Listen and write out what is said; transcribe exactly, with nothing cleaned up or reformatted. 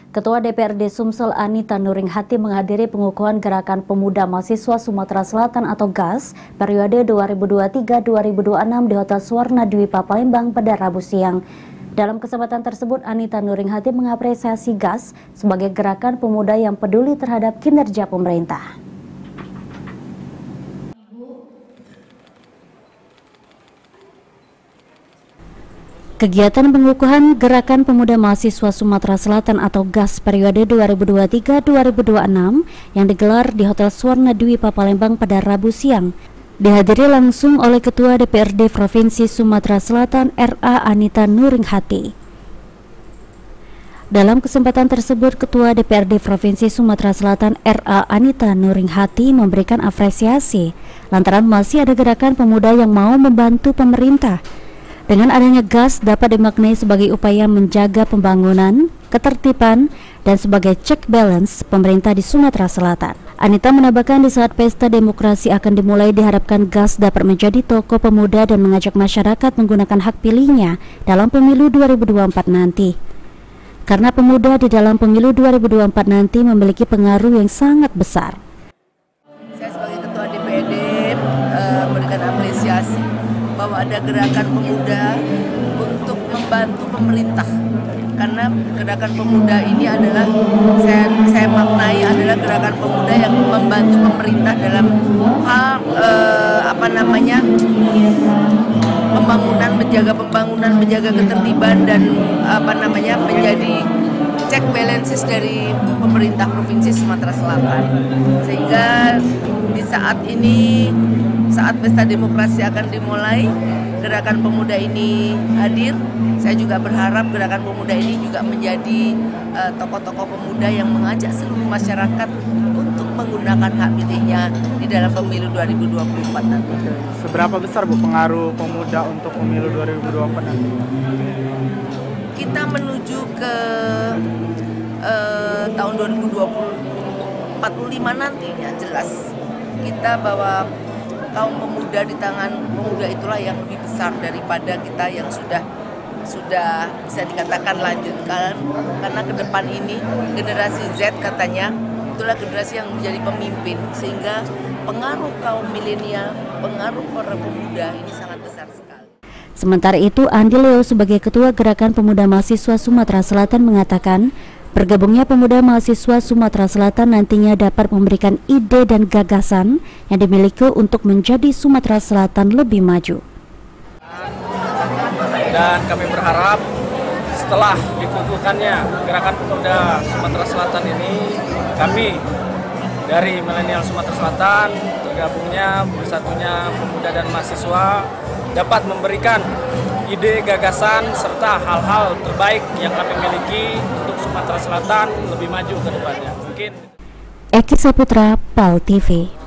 Ketua D P R D Sumsel Anita Nuringhati menghadiri pengukuhan Gerakan Pemuda Mahasiswa Sumatera Selatan atau G A S periode dua ribu dua puluh tiga dua ribu dua puluh enam di Hotel Swarna Dwipa Palembang pada Rabu siang. Dalam kesempatan tersebut, Anita Nuringhati mengapresiasi G A S sebagai gerakan pemuda yang peduli terhadap kinerja pemerintah. Kegiatan pengukuhan Gerakan Pemuda Mahasiswa Sumatera Selatan atau G A S periode dua ribu dua puluh tiga dua ribu dua puluh enam yang digelar di Hotel Swarna Dwipa Palembang pada Rabu siang dihadiri langsung oleh Ketua D P R D Provinsi Sumatera Selatan R A Anita Nuringhati. Dalam kesempatan tersebut, Ketua D P R D Provinsi Sumatera Selatan R A Anita Nuringhati memberikan apresiasi lantaran masih ada gerakan pemuda yang mau membantu pemerintah. Dengan adanya G A S dapat dimaknai sebagai upaya menjaga pembangunan, ketertiban, dan sebagai check balance pemerintah di Sumatera Selatan. Anita menambahkan di saat pesta demokrasi akan dimulai diharapkan G A S dapat menjadi tokoh pemuda dan mengajak masyarakat menggunakan hak pilihnya dalam pemilu dua ribu dua puluh empat nanti. Karena pemuda di dalam pemilu dua ribu dua puluh empat nanti memiliki pengaruh yang sangat besar. Saya sebagai Ketua D P R D uh, memberikan apresiasi bahwa ada gerakan pemuda untuk membantu pemerintah, karena gerakan pemuda ini adalah saya, saya maknai adalah gerakan pemuda yang membantu pemerintah dalam hal eh, apa namanya pembangunan, menjaga pembangunan, menjaga ketertiban dan apa namanya menjadi check balances dari pemerintah Provinsi Sumatera Selatan. Sehingga di saat ini, saat pesta demokrasi akan dimulai, gerakan pemuda ini hadir. Saya juga berharap gerakan pemuda ini juga menjadi uh, tokoh-tokoh pemuda yang mengajak seluruh masyarakat untuk menggunakan hak pilihnya di dalam pemilu dua ribu dua puluh empat nanti. Seberapa besar Bu pengaruh pemuda untuk pemilu dua ribu dua puluh empat nanti? Kita menuju ke uh, tahun dua ribu dua puluh empat puluh lima nantinya, jelas kita bahwa kaum pemuda di tangan pemuda itulah yang lebih besar daripada kita yang sudah sudah bisa dikatakan lanjutkan, karena ke depan ini generasi Z katanya itulah generasi yang menjadi pemimpin, sehingga pengaruh kaum milenial, pengaruh para pemuda ini sangat besar sekali. Sementara itu, Andi Leo sebagai Ketua Gerakan Pemuda Mahasiswa Sumatera Selatan mengatakan bergabungnya pemuda mahasiswa Sumatera Selatan nantinya dapat memberikan ide dan gagasan yang dimiliki untuk menjadi Sumatera Selatan lebih maju. Dan kami berharap setelah dikukuhkannya Gerakan Pemuda Sumatera Selatan ini, kami dari milenial Sumatera Selatan tergabungnya bersatunya pemuda dan mahasiswa dapat memberikan ide, gagasan, serta hal-hal terbaik yang kami miliki untuk Sumatera Selatan lebih maju ke depannya. Mungkin. Eki Saputra, Pal T V.